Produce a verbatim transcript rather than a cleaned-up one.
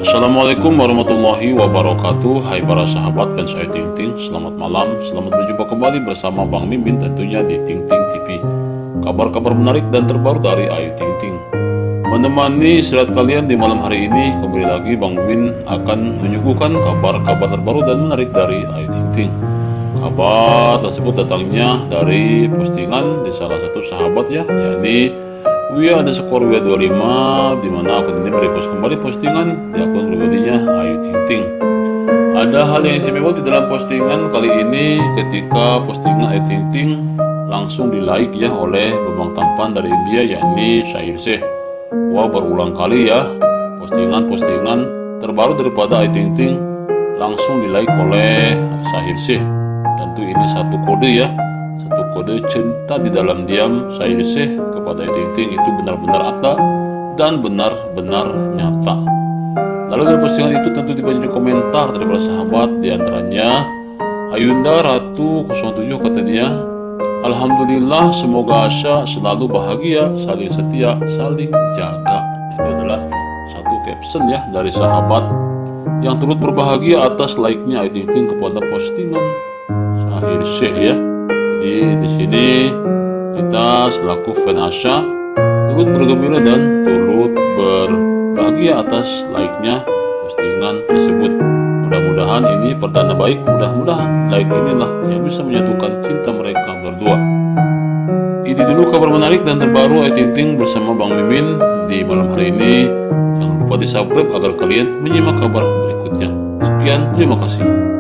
Assalamualaikum warahmatullahi wabarakatuh. Hai para sahabat fans Ayu Ting Ting, selamat malam. Selamat berjumpa kembali bersama Bang Mimin tentunya di Ting Ting T V. Kabar-kabar menarik dan terbaru dari Ayu Ting Ting menemani istirahat kalian di malam hari ini. Kembali lagi Bang Mimin akan menyuguhkan kabar-kabar terbaru dan menarik dari Ayu Ting Ting. Kabar tersebut datangnya dari postingan di salah satu sahabat ya, yakni Wia ada skor Wia dua puluh lima, dimana akun ini merepost kembali postingan di akun pribadinya Ayu Ting Ting. Ada hal yang istimewa di dalam postingan kali ini ketika postingan Ayu Ting Ting langsung di like ya oleh Bambang Tampan dari India, yakni Syahir Sheikh. Wah, berulang kali ya postingan-postingan terbaru daripada Ayu Ting Ting langsung di like oleh Syahir Sheikh. Tentu ini satu kode ya, satu kode cinta di dalam diam Syahir Sheikh kepada Ayu Ting Ting itu benar-benar ada dan benar-benar nyata. Lalu dari postingan itu tentu dibanjiri komentar dari para sahabat, diantaranya Ayunda Ratu nol tujuh kata dia, Alhamdulillah semoga Asya selalu bahagia, saling setia, saling jaga. Itu adalah satu caption ya dari sahabat yang turut berbahagia atas like-nya Ayu Ting Ting kepada postingan Syahir Sheikh ya. Jadi di sini kita selaku fan Asya turut bergembira dan turut berbahagia atas like-nya postingan tersebut. Mudah-mudahan ini pertanda baik, mudah-mudahan like inilah yang bisa menyatukan cinta mereka berdua. Ini dulu kabar menarik dan terbaru Ayu Ting Ting bersama Bang Mimin di malam hari ini. Jangan lupa di subscribe agar kalian menyimak kabar berikutnya. Sekian, terima kasih.